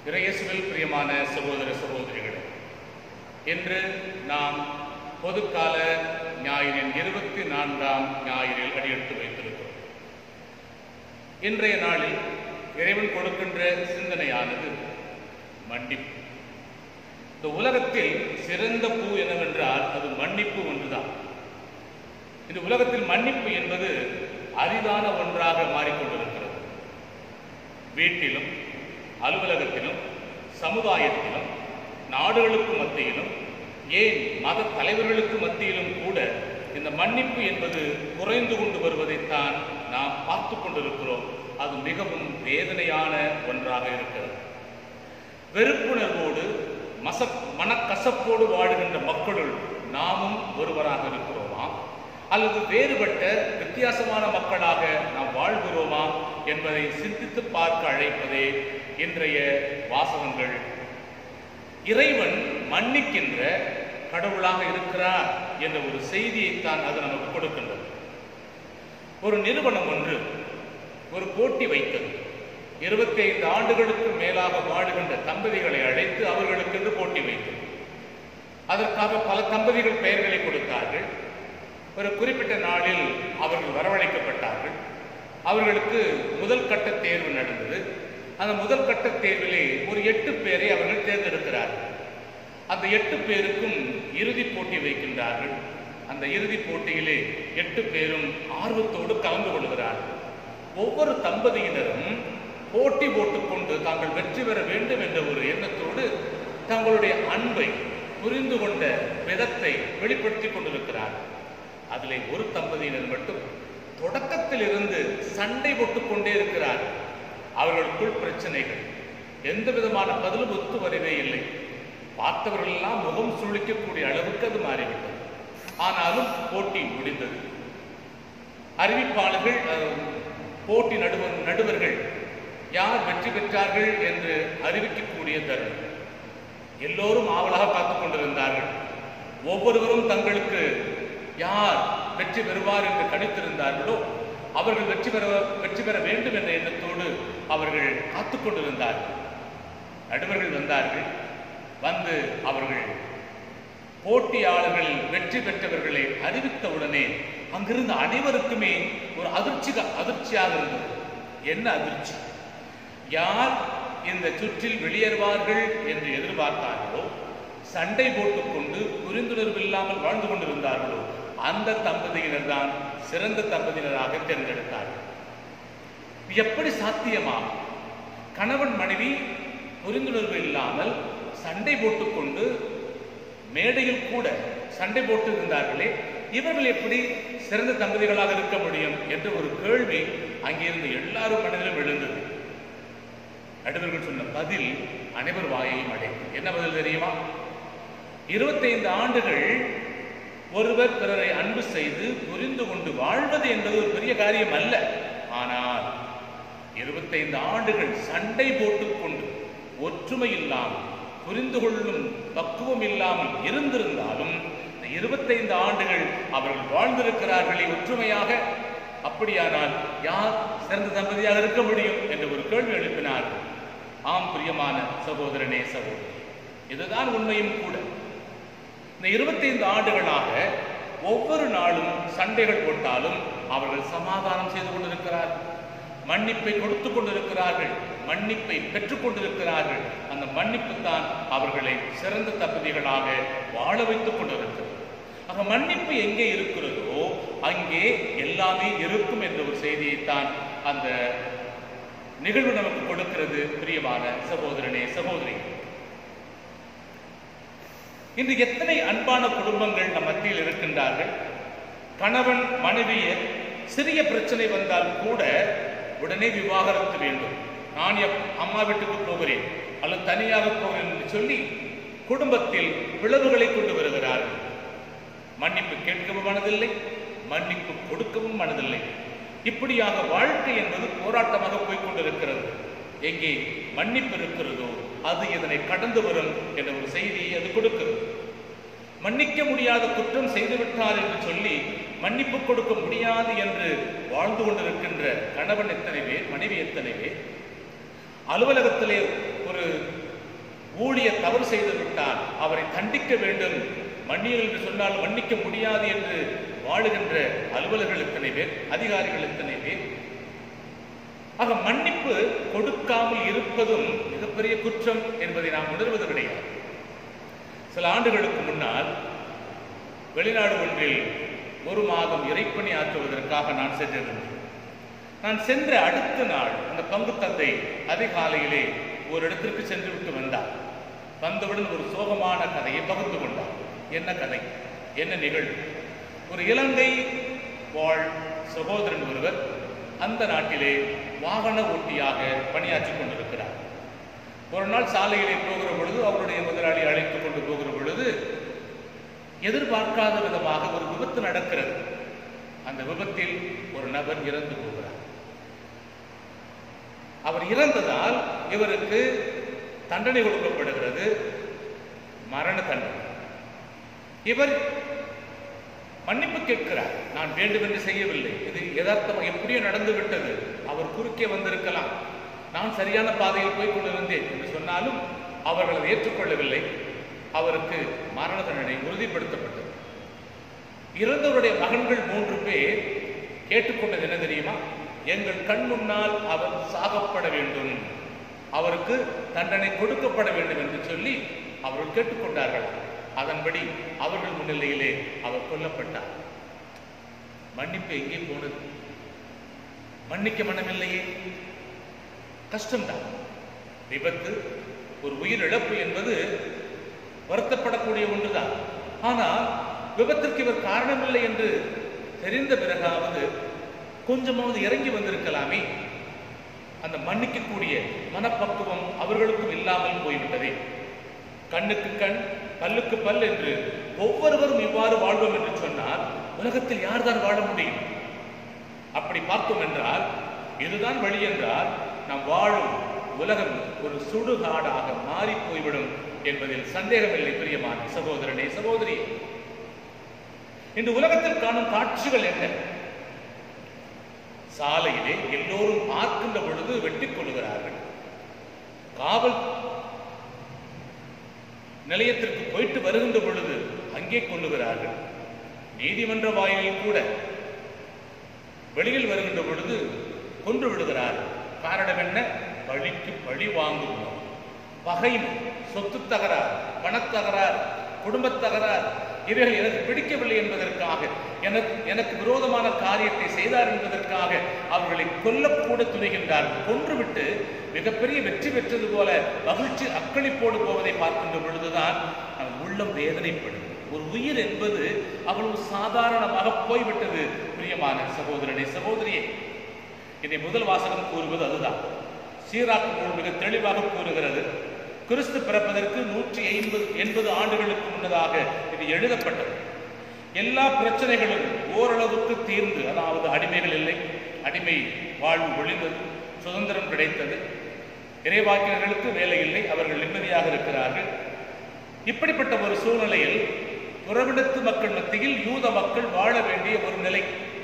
இறையேசுவில் பிரியமான சகோதர சகோதரிகளே, இன்று நாம் பொதுக்கால ஞாயிறின் 24ஆம் ஞாயிறில் அடியெடுத்து வைத்திருக்கிறோம். இன்றைய நாளில் இறைவன் கொடுக்கின்ற சிந்தனையானது மன்னிப்பு. இந்த உலகத்தில் சிறந்த பூ என்னவென்றால் அது மன்னிப்பு ஒன்றுதான். இந்த உலகத்தில் மன்னிப்பு என்பது அரிதான ஒன்றாக மாறிக்கொண்டிருக்கிறது. வீட்டிலும் அலுவலகத்திலும் சமுதாயத்திலும் நாடுகளுக்கு மத்தியிலும் ஏன் மத தலைவர்களுக்கு மத்தியிலும் கூட இந்த மன்னிப்பு என்பது குறைந்து கொண்டு வருவதைத்தான் நாம் பார்த்து கொண்டிருக்கிறோம். அது மிகவும் வேதனையான ஒன்றாக இருக்கிறது. வெறுப்புணர்வோடு மனக்கசப்போடு வாழுகின்ற மக்களுள் நாமும் ஒருவராக இருக்கிறோமா, அல்லது வேறுபட்ட வித்தியாசமான மக்களாக நாம் வாழ்கிறோமா என்பதை சிந்தித்து பார்க்க அழைப்பதே இன்றைய வாசகங்கள். இறைவன் மன்னிக்கின்ற கடவுளாக இருக்கிறார் என்ற ஒரு செய்தியைத்தான் அது நமக்கு கொடுக்கின்றது. ஒரு நிறுவனம் ஒன்று ஒரு போட்டி வைத்தது. 25 ஆண்டுகளுக்கு மேலாக வாழுகின்ற தம்பதிகளை அழைத்து அவர்களுக்கு போட்டி வைத்தது. அதற்காக பல தம்பதிகள் பெயர்களை கொடுத்தார்கள். ஒரு குறிப்பிட்ட நாளில் அவர்கள் வரவழைக்கப்பட்டார்கள். அவர்களுக்கு முதல் கட்ட தேர்வு நடந்தது. அந்த முதல் கட்ட தேர்விலே ஒரு 8 பேரை அவர்கள் தேர்ந்தெடுக்கிறார்கள். அந்த 8 பேருக்கும் இறுதிப் போட்டி வைக்கின்றார்கள். அந்த இறுதிப் போட்டியிலே 8 பேரும் ஆர்வத்தோடு கலந்து கொள்கிறார்கள். ஒவ்வொரு தம்பதியினரும் போட்டி போட்டுக்கொண்டு தாங்கள் வெற்றி பெற வேண்டும் என்ற ஒரு எண்ணத்தோடு தங்களுடைய அன்பை புரிந்து கொண்ட விதத்தை வெளிப்படுத்தி கொண்டிருக்கிறார்கள். அதிலே ஒரு தம்பதியினர் மட்டும் தொடக்கத்தில் இருந்து சண்டை போட்டுக்கொண்டே இருக்கிறார்கள். அவர்களுக்குள் பிரச்சனைகள், எந்த விதமான பதிலும் ஒத்து வரவே இல்லை. பார்த்தவர்கள் எல்லாம் முகம் சுழிக்கக்கூடிய அளவுக்கு அது மாறிவிட்டது. ஆனாலும் போட்டி முடிந்தது. அறிவிப்பாளர்கள், போட்டி நடுவர்கள் யார் வெற்றி பெற்றார்கள் என்று அறிவிக்கக்கூடிய தருணம். எல்லோரும் ஆவலாக காத்துக் கொண்டிருந்தார்கள். ஒவ்வொருவரும் தங்களுக்கு யார் வெற்றி பெறுவார் என்று கணித்திருந்தார்களோ அவர்கள் வெற்றி பெற வேண்டும் என்ற எண்ணத்தோடு அவர்கள் காத்துக் கொண்டிருந்தார்கள். நடுவர்கள் வந்தார்கள். வந்து அவர்கள் போட்டியாளர்கள் வெற்றி பெற்றவர்களை அறிவித்தவுடனே அங்கிருந்த அனைவருக்குமே ஒரு அதிர்ச்சியாக இருந்தது. என்ன அதிர்ச்சி? யார் இந்த சுற்றில் வெளியேறுவார்கள் என்று எதிர்பார்த்தார்களோ, சண்டை போட்டுக்கொண்டு புரிந்துணர்வு இல்லாமல் வாழ்ந்து கொண்டிருந்தார்களோ அந்த தம்பதியினர் தான் சிறந்த தம்பதியினராக தேர்ந்தெடுத்தார்கள். எப்படி சாத்தியமாகும்? கணவன் மனைவி புரிந்துணர்வு இல்லாமல் சண்டை போட்டுக்கொண்டு மேடையில் கூட சண்டை போட்டு இருந்தார்களே, இவர்கள் எப்படி சிறந்த தம்பதிகளாக இருக்க முடியும் என்ற ஒரு கேள்வி அங்கிருந்து எல்லாரும் மனதிலும் எழுந்தது. நடுவர்கள் சொன்ன பதில் அனைவர் வாயையும் அடைத்தது. என்ன பதில் தெரியுமா? 25 ஆண்டுகள் ஒருவர் பிறரை அன்பு செய்து புரிந்து கொண்டு வாழ்வது என்பது ஒரு பெரிய காரியம் அல்ல. ஆனால் 25 ஆண்டுகள் சண்டை போட்டுக்கொண்டு ஒற்றுமை இல்லாமல் புரிந்து கொள்ளும் பக்குவம் இல்லாமல் இருந்திருந்தாலும் 25 ஆண்டுகள் அவர்கள் வாழ்ந்திருக்கிறார்களே ஒற்றுமையாக. அப்படியானால் யார் சிறந்த தம்பதியாக இருக்க முடியும் என்ற ஒரு கேள்வி எழுப்பினார்கள். ஆம் பிரியமான சகோதரனே சகோதரி, இதுதான் உண்மையும் கூட. இந்த 25 ஆண்டுகளாக ஒவ்வொரு நாளும் சண்டைகள் போட்டாலும் அவர்கள் சமாதானம் செய்து கொண்டிருக்கிறார்கள், மன்னிப்பை கொடுத்து கொண்டிருக்கிறார்கள், மன்னிப்பை பெற்றுக் கொண்டிருக்கிறார்கள். அந்த மன்னிப்பு தான் அவர்களை சிறந்த தம்பதிகளாக வாழ வைத்துக் கொண்டிருக்கிறது. ஆக மன்னிப்பு எங்கே இருக்கிறதோ அங்கே எல்லாமே இருக்கும் என்ற ஒரு செய்தியைத்தான் அந்த நிகழ்வு நமக்கு கொடுக்கிறது. பிரியமான சகோதரனே சகோதரி, இன்று எத்தனை அன்பான குடும்பங்கள் நம் மத்தியில் இருக்கின்றார்கள். கணவன் மனைவியை சிறிய பிரச்சனை வந்தால் கூட உடனே விவாகரத்து வேண்டும், நான் அம்மா வீட்டுக்கு போகிறேன் அல்லது தனியாக போகிறேன் என்று சொல்லி குடும்பத்தில் பிளவுகளை கொண்டு வருகிறார்கள். மன்னிப்பு கேட்கவும் மனதில்லை, மன்னிப்பு கொடுக்கவும் மனதில்லை. இப்படியாக வாழ்க்கை என்பது போராட்டமாக போய்கொண்டிருக்கிறது. எங்கே மன்னிப்பு இருக்கிறதோ அது இதனை கடந்து வரும் என்ற ஒரு செய்தியை அது கொடுக்கிறது. மன்னிக்க முடியாத குற்றம் செய்துவிட்டார் என்று சொல்லி மன்னிப்பு கொடுக்க முடியாது என்று வாழ்ந்து கொண்டிருக்கின்ற கணவன் எத்தனை பேர், மனைவி எத்தனை பேர். அலுவலகத்திலே ஒரு ஊழியர் தவறு செய்து விட்டால் அவரை தண்டிக்க வேண்டும், மன்னியுங்கள் என்று சொன்னால் மன்னிக்க முடியாது என்று வாழுகின்ற அலுவலர்கள் எத்தனை பேர், அதிகாரிகள் எத்தனை பேர். ஆக மன்னிப்பு கொடுக்காமல் இருப்பதும் மிகப்பெரிய குற்றம் என்பதை நாம் உணர்வது கிடையாது. சில ஆண்டுகளுக்கு முன்னால் வெளிநாடு ஒன்றில் 1 மாதம் இறைப்பணி ஆற்றுவதற்காக நான் சென்றிருந்தேன். நான் சென்ற அடுத்த நாள் அந்த பங்கு தந்தை அதிகாலையிலே ஒரு இடத்திற்கு சென்று விட்டு வந்தார். வந்தவுடன் ஒரு சோகமான கதையை பகிர்ந்து கொண்டார். என்ன கதை, என்ன நிகழ்வு? ஒரு இலங்கை வாழ் சகோதரன் ஒருவர் அந்த நாட்டிலே வாகன ஓட்டியாக பணியாற்றிக் கொண்டிருக்கிறார். ஒரு நாள் சாலையிலே போகிற பொழுது அவருடைய முதலாளி அழைத்துக் கொண்டு போகிற பொழுது எதிர்பார்க்காத விதமாக ஒரு விபத்து நடக்கிறது. அந்த விபத்தில் ஒரு நபர் இறந்து போகிறார். அவர் இறந்ததால் இவருக்கு தண்டனை கொடுக்கப்படுகிறது, மரண தண்டனை. இவர் மன்னிப்பு கேட்கிறார். நான் வேண்டுமென்று செய்யவில்லை, இது யதார்த்தமாக எப்படியோ நடந்து விட்டது, அவர் குறுக்கே வந்திருக்கலாம், நான் சரியான பாதையில் போய் கொண்டிருந்தேன் என்று சொன்னாலும் அவர்கள் அதை ஏற்றுக்கொள்ளவில்லை. அவருக்கு மரண தண்டனை உறுதிப்படுத்தப்பட்டது. இறந்தவருடைய மகன்கள் 3 பேர் கேட்டுக்கொண்டது என்ன தெரியுமா? எங்கள் கண் முன்னால் அவர் சாகப்பட வேண்டும், அவருக்கு தண்டனை கொடுக்கப்பட வேண்டும் என்று சொல்லி அவர்கள் கேட்டுக்கொண்டார்கள். அதன்படி அவர்கள் முன்னிலையிலே அவர் கொல்லப்பட்டார். மன்னிப்பு எங்கே போனது? மன்னிக்க மனமில்லையே. கஷ்டம்தான். விபத்து, ஒரு உயிரிழப்பு என்பது வருத்தப்படக்கூடிய ஒன்றுதான். ஆனால் விபத்திற்கு இவர் காரணமில்லை என்று தெரிந்த பிறகாவது கொஞ்சமாவது இறங்கி வந்திருக்கலாமே. அந்த மன்னிக்கக்கூடிய மனப்பக்குவம் அவர்களுக்கும் இல்லாமல் போய்விட்டதே. கண்ணுக்கு கண், பல்லுக்கு பல் என்று ஒவ்வொருவரும் இவ்வாறு வாழ்வோம் என்று சொன்னால் உலகத்தில் யார்தான் வாழ முடியும்? அப்படி பார்த்தோம் என்றால், இதுதான் வழி என்றால், நாம் வாழும் உலகம் ஒரு சுடுகாடாக மாறி போய்விடும் என்பதில் சந்தேகமில்லை. பிரியமான சகோதரனே, சகோதரி, இன்று உலகத்தில் காணும் காட்சிகள் என்ன? சாலையிலே எல்லோரும் பார்க்கின்ற பொழுது வெட்டிக் கொள்ளுகிறார்கள். காவல் நிலையத்திற்கு போயிட்டு வருகின்ற பொழுது அங்கே கொள்ளுகிறார்கள். நீதிமன்ற வாயிலில் கூட வெளியில் வருகின்ற பொழுது கொன்று விடுகிறார்கள். காரணம் என்ன? பழிக்கு பழி வாங்கும் பகைமை, சொத்து தகராறு, பணத்தகராறு, குடும்பத் தகராறு. இவைகள் எனக்கு பிடிக்கவில்லை என்பதற்காக, எனக்கு விரோதமான காரியத்தை செய்தார் என்பதற்காக அவர்களை கொல்லக்கூட துணிகின்றார்கள். கொன்றுவிட்டு மிகப்பெரிய வெற்றி பெற்றது போல மகிழ்ச்சி அக்களிப்போடு போவதை பார்க்கின்ற பொழுதுதான் உள்ளம் வேதனைப்படும். ஒரு உயிர் என்பது அவ்வளவு சாதாரணமாக போய்விட்டது. பிரியமான சகோதரனே, சகோதரியே, இதை முதல் வாசகம் கூறுவது அதுதான். சீராக்கு நூல் மிக தெளிவாக கூறுகிறது. கிறிஸ்து பிறப்பதற்கு 180 ஆண்டுகளுக்கு முன்னதாக இது எழுதப்பட்டது. எல்லா பிரச்சனைகளும் ஓரளவுக்கு தீர்ந்து, அதாவது அடிமைகள் இல்லை, அடிமை வாழ்வு ஒழிந்தது, சுதந்திரம் கிடைத்தது, இறைவாக்கினர்களுக்கு வேலை இல்லை, அவர்கள் நிம்மதியாக இருக்கிறார்கள். இப்படிப்பட்ட ஒரு சூழ்நிலையில் புறவிடத்து மக்கள் மத்தியில் யூத மக்கள் வாழ வேண்டிய ஒரு நிலை.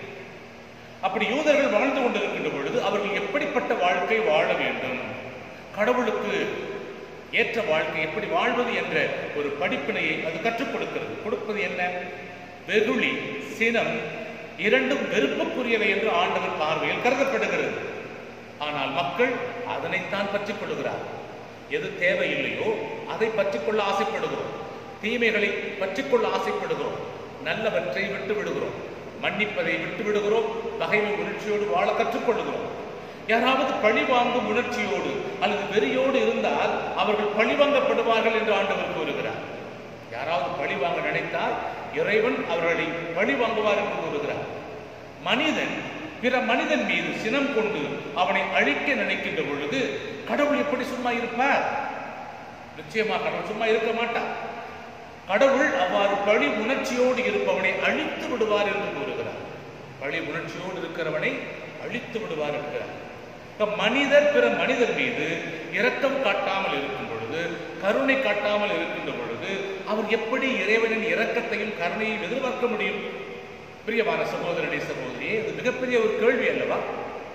அப்படி யூதர்கள் வாழ்ந்து கொண்டிருக்கின்ற பொழுது அவர்கள் எப்படிப்பட்ட வாழ்க்கை வாழ வேண்டும், கடவுளுக்கு ஏற்ற வாழ்க்கை எப்படி வாழ்வது என்ற ஒரு படிப்பினையை அது கற்றுக் கொடுக்கிறது. கொடுப்பது என்ன? வெகுளி, சினம் இரண்டும் வெறுப்புக்குரியவை என்று ஆண்டவர் பார்வையில் கருதப்படுகிறது. ஆனால் மக்கள் அதனைத்தான் பற்றிக் கொள்கிறார். எது தேவையில்லையோ அதை பற்றிக்கொள்ள ஆசைப்படுகிறோம், தீமைகளை பற்றிக்கொள்ள ஆசைப்படுகிறோம், நல்லவற்றை விட்டு விடுகிறோம், மன்னிப்பதை விட்டு விடுகிறோம், பகைமை உணர்ச்சியோடு வாழ கற்றுக்கொள்கிறோம். யாராவது பழி வாங்கும் உணர்ச்சியோடு அல்லது வெறியோடு இருந்தால் அவர்கள் பழிவாங்கப்படுவார்கள் என்று ஆண்டவர் கூறுகிறார். யாராவது பழி வாங்க நினைத்தால் இறைவன் அவர்களை பழி வாங்குவார் என்று கூறுகிறார். மனிதன் பிற மனிதன் மீது சினம் கொண்டு அவனை அழிக்க நினைக்கின்ற பொழுது கடவுள் எப்படி சும்மா இருப்பார்? நிச்சயமாக கடவுள் சும்மா இருக்க மாட்டார். கடவுள் அவ்வாறு பழி உணர்ச்சியோடு இருப்பவனை அழித்து விடுவார் என்று கூறுகிறார். பழி உணர்ச்சியோடு இருக்கிறவனை அழித்து விடுவார் என்கிறார். மனிதர் பிற மனிதர் மீது இரக்கம் காட்டாமல் இருக்கும் பொழுது, கருணை காட்டாமல் இருக்கின்ற பொழுது அவர் எப்படி இறைவனின் இரக்கத்தையும் கருணையும் எதிர்பார்க்க முடியும்? பிரியமான சகோதரனே, சகோதரியே, இது மிகப்பெரிய ஒரு கேள்வி அல்லவா?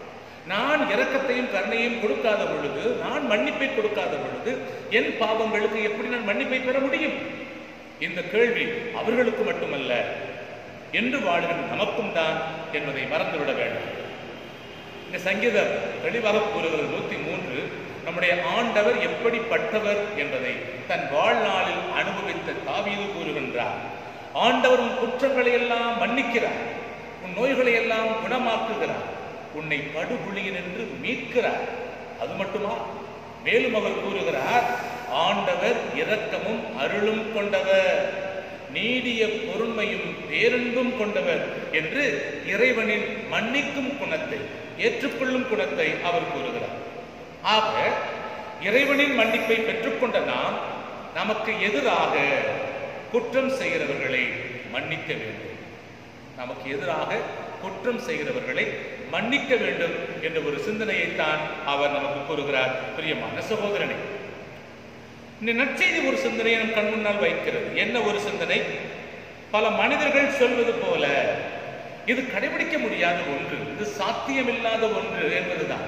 நான் இரக்கத்தையும் கருணையும் கொடுக்காத பொழுது, நான் மன்னிப்பை கொடுக்காத பொழுது என் பாவங்களுக்கு எப்படி நான் மன்னிப்பை பெற முடியும்? இந்த கேள்வி அவர்களுக்கு மட்டுமல்ல, என்று வாழுகிற நமக்கும் தான் என்பதை மறந்துவிட வேண்டும். இந்த சங்கீதம் தெளிவாக கூறுகிறது. 103 நம்முடைய ஆண்டவர் எப்படிப்பட்டவர் என்பதை தன் வாழ்நாளில் அனுபவித்த தாவீது கூறுகின்றார். ஆண்டவர் உன் குற்றங்களை எல்லாம் மன்னிக்கிறார், உன் நோய்களை எல்லாம் குணமாக்குகிறார், உன்னை படுகுழியின் என்று மீட்கிறார். அது மட்டுமா, மேலும் அவர் கூறுகிறார், ஆண்டவர் இரக்கமும் அருளும் கொண்டவர், நீடிய பொறுமையும் பேரன்பும் கொண்டவர் என்று இறைவனின் மன்னிக்கும் குணத்தை, ஏற்றுக்கொள்ளும் குணத்தை அவர் கூறுகிறார். ஆக இறைவனின் மன்னிப்பை பெற்றுக்கொண்ட நாம் நமக்கு எதிராக குற்றம் செய்கிறவர்களை மன்னிக்க வேண்டும். நமக்கு எதிராக குற்றம் செய்கிறவர்களை மன்னிக்க வேண்டும் என்ற ஒரு சிந்தனையைத்தான் அவர் நமக்கு கூறுகிறார். பிரியமான சகோதரனே, இந்த நற்செய்தி ஒரு சிந்தனையை நம் கண் முன்னால் வைக்கிறது. என்ன ஒரு சிந்தனை? பல மனிதர்கள் சொல்வது போல இது கடைபிடிக்க முடியாத ஒன்று, இது சாத்தியமில்லாத ஒன்று என்பதுதான்.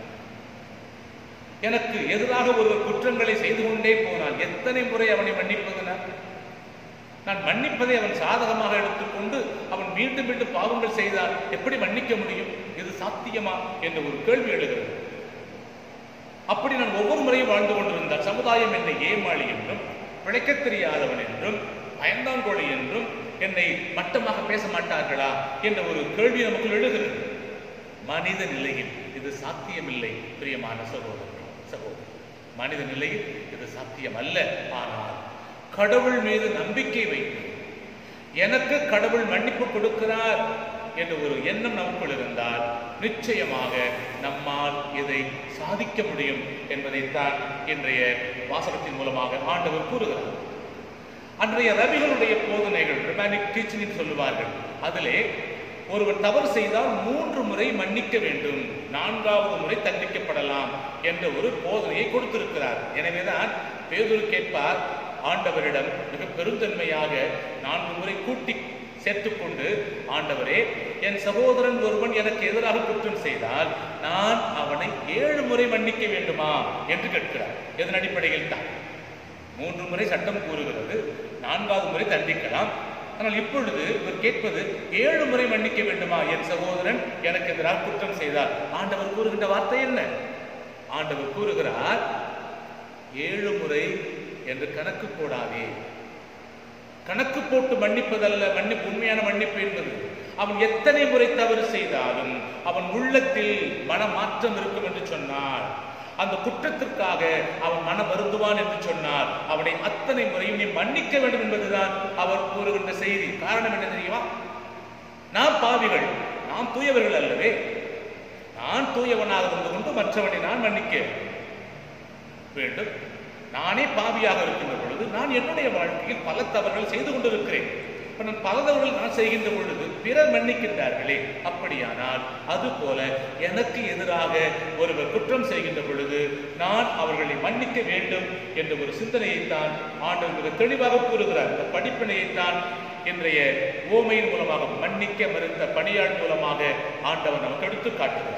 எனக்கு எதிராக ஒரு குற்றங்களை செய்து கொண்டே போனால் எத்தனை முறை அவனை மன்னிப்பதுனா? நான் மன்னிப்பதை அவன் சாதகமாக எடுத்துக்கொண்டு அவன் மீண்டும் மீண்டும் பாவங்கள் செய்தால் எப்படி மன்னிக்க முடியும்? இது சாத்தியமா என்ற ஒரு கேள்வி எழுகிறது. அப்படி நான் ஒவ்வொரு முறையும் வாழ்ந்து கொண்டிருந்தால் சமுதாயம் என்னை ஏமாளி என்றும், பிழைக்க தெரியாதவன் என்றும், பயந்தாங்கோழி என்றும், என்னை மட்டமாக பேச மாட்டார்களா என்ற ஒரு கேள்வி நமக்குள் எழுகிறது. மனித நிலையில் இது சாத்தியமில்லை. பிரியமான சகோதரர், மனித நிலையில் இது சாத்தியம் அல்ல. ஆனால் கடவுள் மீது நம்பிக்கை வைத்து எனக்கு கடவுள் மன்னிப்பு கொடுக்கிறார் என்ற ஒரு எண்ணம் நமக்குள் இருந்தால் நிச்சயமாக நம்மால் இதை சாதிக்க முடியும் என்பதைத்தான் இன்றைய வாசகத்தின் மூலமாக ஆண்டவர் கூறுகிறார். அன்றைய ரபிகளுடைய போதனைகள், ரிமானிக் டீச்சிங் சொல்லுவார்கள், அதிலே ஒருவர் தவறு செய்தால் 3 முறை மன்னிக்க வேண்டும், 4வது முறை தண்டிக்கப்படலாம் என்ற ஒரு போதனையை கொடுத்திருக்கிறார். எனவேதான் பேதுரு கேட்பார் ஆண்டவரிடம் மிக பெருந்தன்மையாக 4 முறை கூட்டி சேர்த்துக்கொண்டு, ஆண்டவரே, என் சகோதரன் ஒருவன் எனக்கு எதிராக குற்றம் செய்தால் நான் அவனை 7 முறை மன்னிக்க வேண்டுமா என்று கேட்கிறார். இதன் அடிப்படையில் தான் 3 முறை சட்டம் கூறுகிறது, 4வது முறை தண்டிக்கலாம். ஆனால் இப்பொழுது இவர் கேட்பது 7 முறை மன்னிக்க வேண்டுமா என் சகோதரன் எனக்கு எதிராக குற்றம் செய்தார். ஆண்டவர் கூறுகின்ற வார்த்தை என்ன? ஆண்டவர் கூறுகிறார், 7 முறை என்று கணக்கு போடாதே. கணக்கு போட்டு மன்னிப்பதல்ல மன்னிப்பு. உண்மையான மன்னிப்பு என்பது அவன் எத்தனை முறை தவறு செய்தாலும் அவன் உள்ளத்தில் மனமாற்றம் இருக்கும் என்று சொன்னார், அந்த குற்றத்திற்காக அவன் மன வருந்துவான் என்று சொன்னார், அவனை அத்தனை முறையும் நீ மன்னிக்க வேண்டும் என்பதுதான் அவர் கூறுகின்ற செய்தி. காரணம் என்ன தெரியுமா? நாம் பாவிகள், நாம் தூயவர்கள் அல்லவே. நான் தூயவனாக இருந்து கொண்டு மற்றவனை நான் மன்னிக்க வேண்டும். நானே பாவியாக இருக்கின்ற பொழுது நான் என்னுடைய வாழ்க்கையில் பல தவறுகள் செய்து கொண்டிருக்கிறேன். நான் பல தவறுகள் நான் செய்கின்ற பொழுது பிறர் மன்னிக்கின்றார்களே, அப்படியானால் அதுபோல எனக்கு எதிராக ஒருவர் குற்றம் செய்கின்ற பொழுது நான் அவர்களை மன்னிக்க வேண்டும் என்ற ஒரு சிந்தனையைத்தான் ஆண்டவர் மிக தெளிவாக கூறுகிறார். இந்த படிப்பினையைத்தான் இன்றைய ஓமையின் மூலமாக, மன்னிக்க மறுத்த பணியாள் மூலமாக ஆண்டவர் நமக்கு எடுத்து காட்டுகிறார்.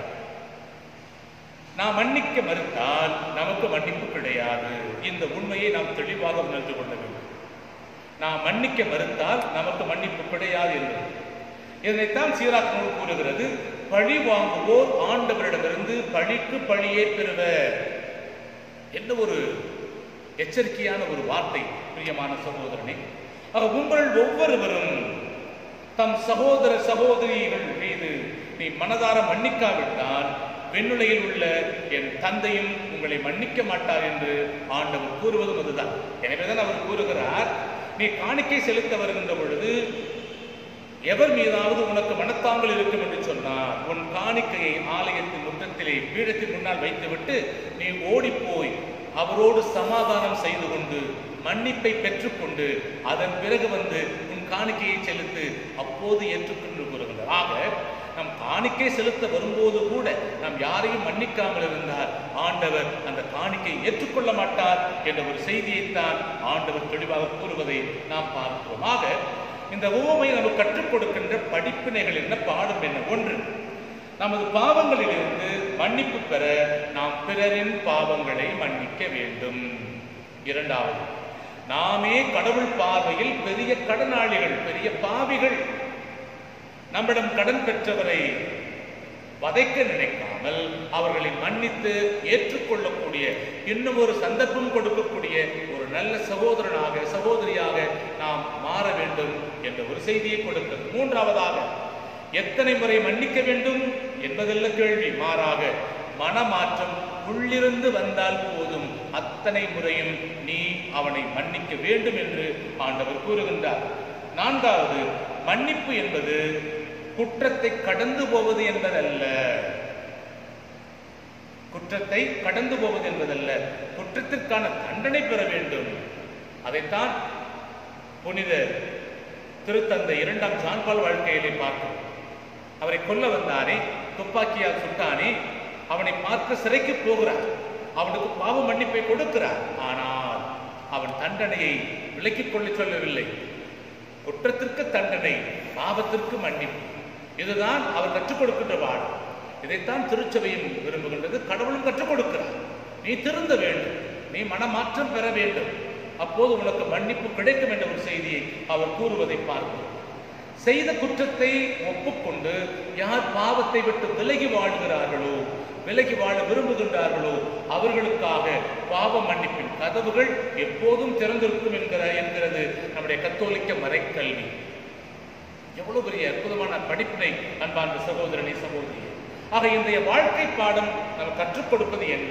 நாம் மன்னிக்க மறுத்தால் நமக்கு மன்னிப்பு கிடையாது. இந்த உண்மையை நாம் தெளிவாக உணர்ந்து கொள்ள வேண்டும். நாம் மன்னிக்க மறுத்தால் நமக்கு மன்னிப்பு கிடையாது என்பது. இதனைத்தான் சீராக் நூல் கூறுகிறது, பழி வாங்குவோர் ஆண்டவரிடமிருந்து பழிக்கு பழியே பெறுவர். என்ன ஒரு எச்சரிக்கையான ஒரு வார்த்தை பிரியமான சகோதரனே. உங்கள் ஒவ்வொருவரும் தம் சகோதர சகோதரிகள் மீது நீ மனதார மன்னிக்காவிட்டால் விண்ணுலகில் உள்ள என் தந்தையும் உங்களை மன்னிக்க மாட்டார் என்று ஆண்டவர் கூறுவதும் அதுதான். எனவேதான் அவர் கூறுகிறார், நீ காணிக்கை செலுத்த வருகின்ற பொழுது எவர் மீதாவது உனக்கு மனத்தாங்கள் இருக்கும் என்று சொன்னார், உன் காணிக்கையை ஆலயத்தின் முற்றத்திலே பீடத்தின் முன்னால் வைத்துவிட்டு நீ ஓடிப்போய் அவரோடு சமாதானம் செய்து கொண்டு மன்னிப்பை பெற்றுக்கொண்டு அதன் பிறகு வந்து உன் காணிக்கையை செலுத்து, அப்போது ஏற்றுக்கொண்டு கூறுகிறார். ஆக நம் காணிக்கை செலுத்த வரும்போது கூட நாம் யாரையும் மன்னிக்காமல் இருந்தால் ஆண்டவர் அந்த காணிக்கை ஏற்றுக்கொள்ள மாட்டார் என்ற ஒரு செய்தியைத்தான் ஆண்டவர் தெளிவாக கூறுவதை நாம் பார்க்கிறோம். ஆக இந்த உவமை நமக்கு கற்றுக் கொடுக்கின்ற படிப்பினைகள் என்ன, பாடம் என்ன? ஒன்று, நமது பாவங்களிலிருந்து மன்னிப்பு பெற நாம் பிறரின் பாவங்களை மன்னிக்க வேண்டும். இரண்டாவது, நாமே கடவுள் பார்வையில் பெரிய கடனாளிகள், பெரிய பாவிகள். நம்மிடம் கடன் பெற்றவரை வதைக்க நினைக்காமல் அவர்களை மன்னித்து ஏற்றுக்கொள்ளக்கூடிய, இன்னும் ஒரு சந்தர்ப்பம் கொடுக்கக்கூடிய ஒரு நல்ல சகோதரனாக சகோதரியாக நாம் மாற வேண்டும் என்ற ஒரு செய்தியை கொடுக்கிறது. மூன்றாவதாக, எத்தனை முறை மன்னிக்க வேண்டும் என்பதல்ல கேள்வி, மாறாக மனமாற்றம் உள்ளிருந்து வந்தால் போதும், அத்தனை முறையும் நீ அவனை மன்னிக்க வேண்டும் என்று ஆண்டவர் கூறுகின்றார். நான்காவது, மன்னிப்பு என்பது குற்றத்தை கடந்து போவது என்பதல்ல. குற்றத்தை கடந்து போவது என்பதல்ல, குற்றத்திற்கான தண்டனை பெற வேண்டும். அதைத்தான் புனித திருத்தந்தை 2ஆம் ஜான் பால் வாழ்க்கையிலே பார்க்கிறோம். அவரை கொல்ல வந்தானே, துப்பாக்கியால் சுட்டானே, அவனை பார்க்க சிறைக்கு போகிறார். அவனுக்கு பாவ மன்னிப்பை கொடுக்கிறார். ஆனால் அவன் தண்டனையை விலக்கிக் கொள்ள சொல்லவில்லை. குற்றத்திற்கு தண்டனை, பாவத்திற்கு மன்னிப்பு. இதுதான் அவர் கற்றுக் கொடுக்கின்ற பாடம். இதைத்தான் திருச்சபையும் விரும்புகின்றது, கடவுளும் கற்றுக் கொடுக்கிறார். நீ திருந்த வேண்டும், நீ மனமாற்றம் பெற வேண்டும், அப்போது உனக்கு மன்னிப்பு கிடைக்கும் என்ற ஒரு செய்தியை அவர் கூறுவதை பார்க்கிறோம். செய்த குற்றத்தை ஒப்புக்கொண்டு யார் பாவத்தை விட்டு விலகி வாழ்கிறார்களோ, விலகி வாழ விரும்புகின்றார்களோ, அவர்களுக்காக பாவ மன்னிப்பின் கதவுகள் எப்போதும் திறந்திருக்கும் என்கிறது நம்முடைய கத்தோலிக்க மறைக்கல்வி. எவ்வளவு பெரிய அற்புதமான படிப்பினை அன்பார்ந்த சகோதரனை சகோதரி. ஆக இன்றைய வாழ்க்கை பாடம் நாம் கற்றுக் கொடுப்பது என்ன?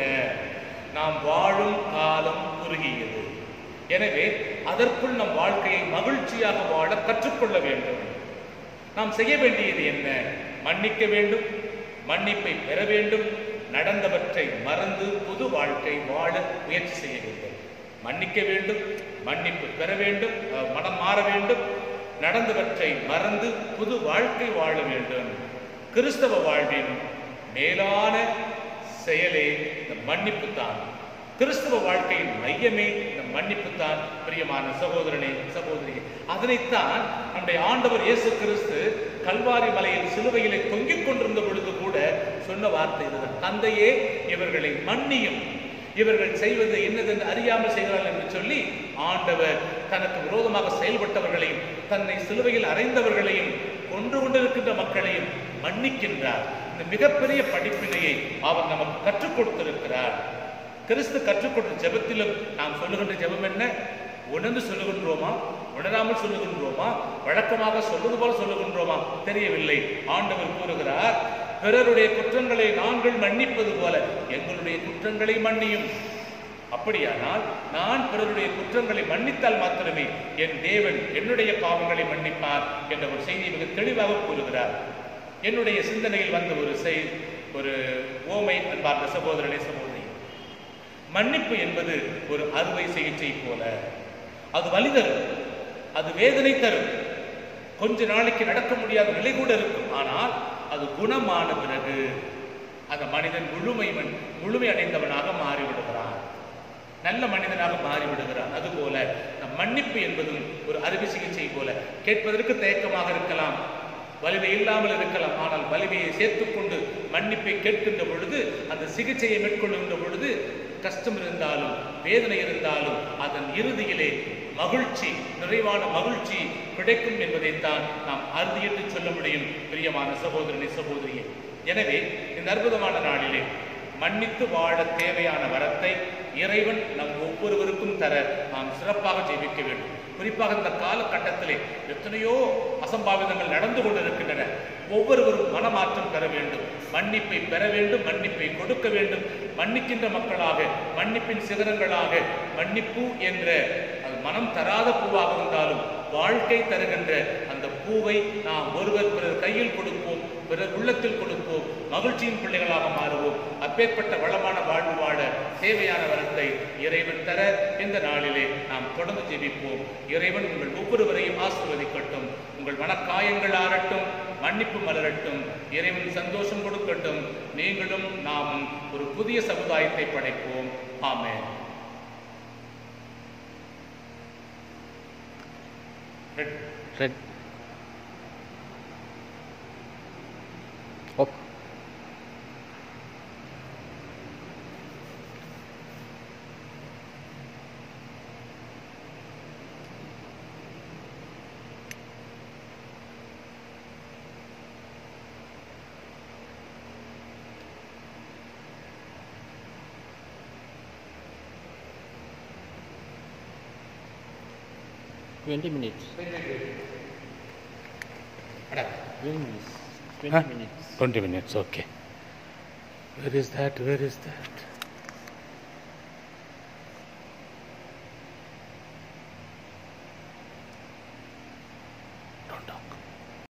நாம் வாழும் காலம் குறுகியது. எனவே அதற்குள் நம் வாழ்க்கையை மகிழ்ச்சியாக வாழ கற்றுக்கொள்ள வேண்டும். நாம் செய்ய வேண்டியது என்ன? மன்னிக்க வேண்டும், மன்னிப்பை பெற வேண்டும், நடந்தவற்றை மறந்து புது வாழ்க்கை வாழ முயற்சி செய்ய வேண்டும். மன்னிக்க வேண்டும், மன்னிப்பு பெற வேண்டும், மனம் மாற வேண்டும், நடந்தவற்றை மறந்து புது வாழ்க்கை வாழ வேண்டும். கிறிஸ்தவ வாழ்வின் மேலான செயலே இந்த மன்னிப்பு தான். கிறிஸ்தவ வாழ்க்கையின் மையமே இந்த மன்னிப்பு தான். பிரியமான சகோதரனே சகோதரி, அதனைத்தான் நம்முடைய ஆண்டவர் இயேசு கிறிஸ்து கல்வாரி மலையில் சிலுவையிலே தொங்கிக் கொண்டிருந்த பொழுது கூட சொன்ன வார்த்தை இதுதான், தந்தையே இவர்களை மன்னியும், இவர்கள் செய்வது என்னதென்று அறியாமல் செய்கிறார்கள் என்று சொல்லி ஆண்டவர் தனக்கு விரோதமாக செயல்பட்டவர்களையும், தன்னை சிலுவையில் அறைந்தவர்களையும், கொன்று கொண்டிருக்கின்ற மக்களையும் மன்னிக்கின்றார். இந்த மிகப்பெரிய படிப்பினையை அவர் நமக்கு கற்றுக் கொடுத்திருக்கிறார். கிறிஸ்து கற்றுக் கொடுத்த ஜெபத்திலும் நாம் சொல்லுகின்ற ஜெபம் என்ன? உணர்ந்து சொல்லுகின்றோமா, உணராமல் சொல்லுகின்றோமா, வழக்கமாக சொல்வது போல சொல்லுகின்றோமா தெரியவில்லை. ஆண்டவர் கூறுகிறார், பிறருடைய குற்றங்களை நாங்கள் மன்னிப்பது போல எங்களுடைய குற்றங்களை மன்னியும். அப்படியானால் நான் பிறருடைய குற்றங்களை மன்னித்தால் மாத்திரமே என் தேவன் என்னுடைய பாவங்களை மன்னிப்பார் என்ற ஒரு செய்தியை மிக தெளிவாக கூறுகிறார். என்னுடைய சிந்தனையில் வந்த ஒரு ஓமை அன்பார்ந்த சகோதரனே சகோதரி, மன்னிப்பு என்பது ஒரு அறுவை சிகிச்சை போல. அது வலி தரும், அது வேதனை தரும், கொஞ்ச நாளைக்கு நடக்க முடியாத நிலை கூட இருக்கும். ஆனால் அது குணமான பிறகு அந்த மனிதன் முழுமை அடைந்தவனாக மாறிவிடுகிறான், நல்ல மனிதனாக மாறிவிடுகிறான். அதுபோல மன்னிப்பு என்பதும் ஒரு அறுவை சிகிச்சை போல. கேட்பதற்கு தயக்கமாக இருக்கலாம், வலிமை இல்லாமல் இருக்கலாம். ஆனால் வலிமையை சேர்த்துக்கொண்டு மன்னிப்பை கேட்கின்ற பொழுது, அந்த சிகிச்சையை மேற்கொள்கின்ற பொழுது, கஷ்டம் இருந்தாலும் வேதனை இருந்தாலும் அதன் இறுதியிலே மகிழ்ச்சி, நிறைவான மகிழ்ச்சி கிடைக்கும் என்பதைத்தான் நாம் அறுதியிட்டு சொல்ல முடியும். பிரியமான சகோதரனை சகோதரியே, எனவே இந்த அற்புதமான நாளிலே மன்னித்து வாழ தேவையான வரத்தை இறைவன் நம் ஒவ்வொருவருக்கும் தர நாம் சிறப்பாக ஜெபிக்க வேண்டும். குறிப்பாக இந்த காலகட்டத்திலே எத்தனையோ அசம்பாவிதங்கள் நடந்து கொண்டிருக்கின்றன. ஒவ்வொருவரும் மனமாற்றம் பெற வேண்டும், மன்னிப்பை பெற வேண்டும், மன்னிப்பை கொடுக்க வேண்டும். மன்னிக்கின்ற மக்களாக, மன்னிப்பின் சிகரங்களாக, மன்னிப்பு என்ற அது மனம் தராத பூவாக இருந்தாலும் வாழ்க்கை தருகின்ற அந்த பூவை நாம் ஒருவர் பிறர் கையில் கொடுப்போம், பிறர் உள்ளத்தில் கொடுப்போம், மகிழ்ச்சியின் பிள்ளைகளாக மாறுவோம். அப்பேற்பட்ட வளமான வாழ்வு வாழ தேவையான வரத்தை இறைவன் தர இந்த நாளிலே நாம் தொடர்ந்து ஜெபிப்போம். இறைவன் உங்கள் ஒவ்வொருவரையும் ஆசீர்வதிக்கட்டும், உங்கள் மனக்காயங்கள் ஆறட்டும், மன்னிப்பு மலரட்டும், இறைவன் சந்தோஷம் கொடுக்கட்டும். நீங்களும் நாமும் ஒரு புதிய சமுதாயத்தை படைப்போம். ஆமென். ரெட் ஓ 20 minutes. Wait, wait, wait. Madam. 20 minutes. 20 Huh? minutes. 20 minutes, okay. Where is that? Where is that?